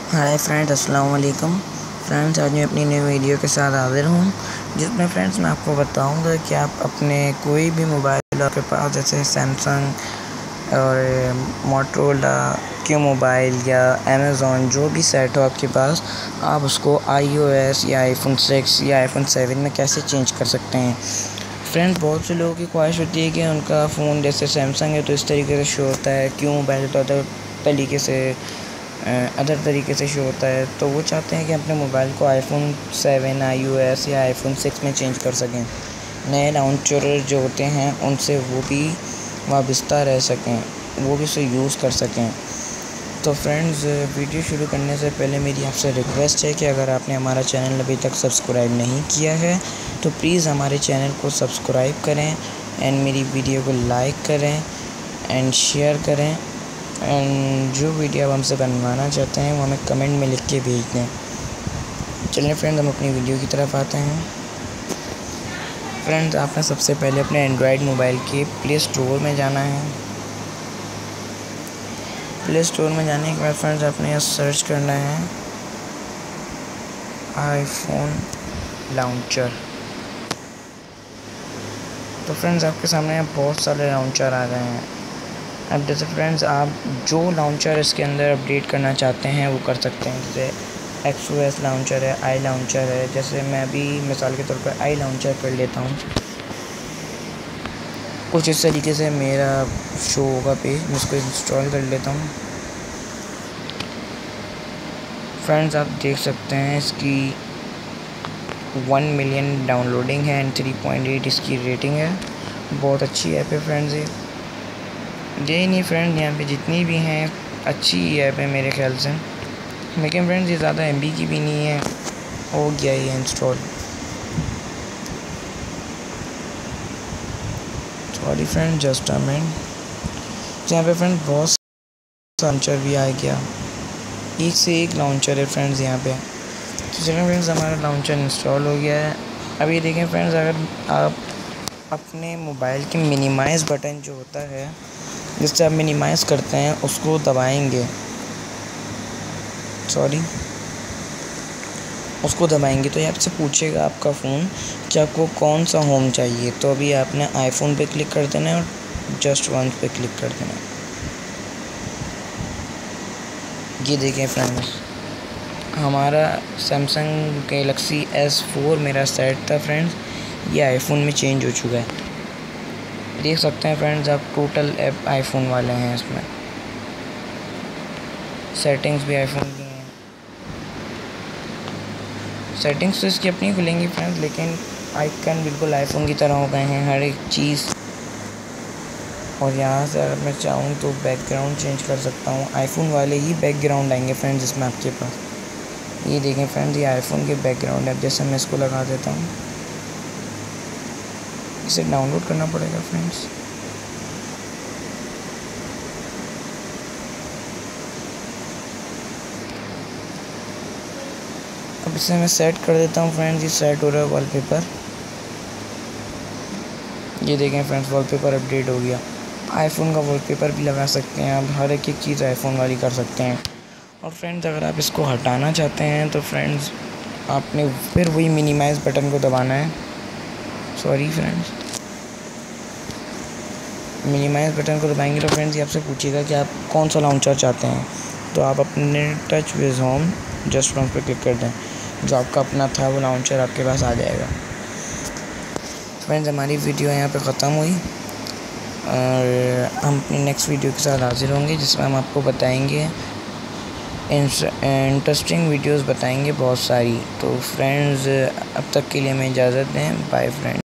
Hi friends, अस्सलाम वालेकुम। Friends, आज मैं अपनी नई वीडियो के साथ हाज़िर हूँ, जिसमें फ्रेंड्स मैं आपको बताऊँगा कि आप अपने कोई भी मोबाइल आपके पास, जैसे सैमसंग और मोटोरोला के मोबाइल या अमेज़ॉन, जो भी सेट हो आपके पास, आप उसको iOS या iPhone 6 या iPhone 7 में कैसे चेंज कर सकते हैं। फ्रेंड्स, बहुत से लोगों की ख्वाहिश होती है कि उनका फ़ोन जैसे सैमसंग है तो इस तरीके से शो होता है, क्यों मोबाइल तो अदर तरीके से शो होता है, तो वो चाहते हैं कि अपने मोबाइल को iPhone 7 iOS या iPhone 6 में चेंज कर सकें। नए लॉन्चर जो होते हैं उनसे वो भी वाबस्ता रह सकें, वो भी उसे यूज़ कर सकें। तो फ्रेंड्स, वीडियो शुरू करने से पहले मेरी आपसे रिक्वेस्ट है कि अगर आपने हमारा चैनल अभी तक सब्सक्राइब नहीं किया है तो प्लीज़ हमारे चैनल को सब्सक्राइब करें एंड मेरी वीडियो को लाइक करें एंड शेयर करें एंड जो वीडियो आप हमसे बनवाना चाहते हैं वो हमें कमेंट में लिख के भेज दें। चलिए फ्रेंड्स, हम अपनी वीडियो की तरफ आते हैं। फ्रेंड्स, आपने सबसे पहले अपने एंड्रॉयड मोबाइल के प्ले स्टोर में जाना है। प्ले स्टोर में जाने के बाद फ्रेंड्स आपने यहाँ सर्च करना है आईफोन लॉन्चर। तो फ्रेंड्स, आपके सामने यहाँ बहुत सारे लॉन्चर आ गए हैं। अब जैसे फ्रेंड्स, आप जो लॉन्चर इसके अंदर अपडेट करना चाहते हैं वो कर सकते हैं। जैसे XOS लॉन्चर है, आई लॉन्चर है। जैसे मैं अभी मिसाल के तौर पर आई लॉन्चर कर लेता हूँ। कुछ इस तरीके से मेरा शो होगा पेज, मैं इसको इंस्टॉल कर लेता हूँ। फ्रेंड्स, आप देख सकते हैं इसकी 1 मिलियन डाउनलोडिंग है एंड 3.8 इसकी रेटिंग है। बहुत अच्छी ऐप है फ्रेंड्स। ये नहीं फ्रेंड्स, यहाँ पे जितनी भी हैं अच्छी ऐप है मेरे ख्याल से, लेकिन फ्रेंड्स ये ज़्यादा MB की भी नहीं है। हो गया ये install. Sorry friend, just a minute. यहाँ पे फ्रेंड्स बहुत लॉन्चर भी आ गया, एक से एक लॉन्चर है फ्रेंड्स यहाँ पे। तो चलिए फ्रेंड्स, हमारा लॉन्चर इंस्टॉल हो गया है। अब ये देखें फ्रेंड्स, अगर आप अपने मोबाइल के मिनिमाइज़ बटन जो होता है, जिससे आप मिनिमाइज़ करते हैं, उसको दबाएंगे, उसको दबाएंगे तो ये आपसे पूछेगा आपका फ़ोन कि आपको कौन सा होम चाहिए। तो अभी आपने आईफोन पे क्लिक कर देना है और जस्ट वंस पे क्लिक कर देना है। ये देखें फ्रेंड्स, हमारा सैमसंग गैलेक्सी S4 मेरा सेट था फ्रेंड्स, ये आईफोन में चेंज हो चुका है। देख सकते हैं फ्रेंड्स, आप टोटल ऐप आईफोन वाले हैं। इसमें सेटिंग्स भी आईफोन की हैं। सेटिंग्स तो इसकी अपनी खुलेंगी फ्रेंड्स, लेकिन आइकन बिल्कुल आईफोन की तरह हो गए हैं, हर एक चीज़। और यहाँ से अगर मैं चाहूँ तो बैकग्राउंड चेंज कर सकता हूँ। आईफोन वाले ही बैकग्राउंड आएंगे फ्रेंड्स इसमें आपके पास। ये देखें फ्रेंड्स, ये आईफोन के बैकग्राउंड है। जैसे मैं इसको लगा देता हूँ, इसे डाउनलोड करना पड़ेगा फ्रेंड्स। अब इसे मैं सेट कर देता हूँ फ्रेंड्स। ये सेट हो रहा है वॉलपेपर। ये देखें फ्रेंड्स, वॉलपेपर अपडेट हो गया। आईफोन का वॉलपेपर भी लगा सकते हैं आप, हर एक चीज़ आईफोन वाली कर सकते हैं। और फ्रेंड्स, अगर आप इसको हटाना चाहते हैं तो फ्रेंड्स आपने फिर वही मिनिमाइज़ बटन को दबाना है। सॉरी फ्रेंड्स, मिनिमाइज़ बटन को दबाएंगे तो फ्रेंड्स ये आपसे पूछेगा कि आप कौन सा लॉन्चर चाहते हैं। तो आप अपने touch with home just once पे क्लिक कर दें, जो आपका अपना था वो लॉन्चर आपके पास आ जाएगा। फ्रेंड्स, हमारी वीडियो यहाँ पे ख़त्म हुई और हम अपनी नेक्स्ट वीडियो के साथ हाजिर होंगे, जिसमें हम आपको बताएंगे इंटरेस्टिंग वीडियोस बताएंगे बहुत सारी। तो फ्रेंड्स, अब तक के लिए हमें इजाज़त दें। Bye friends.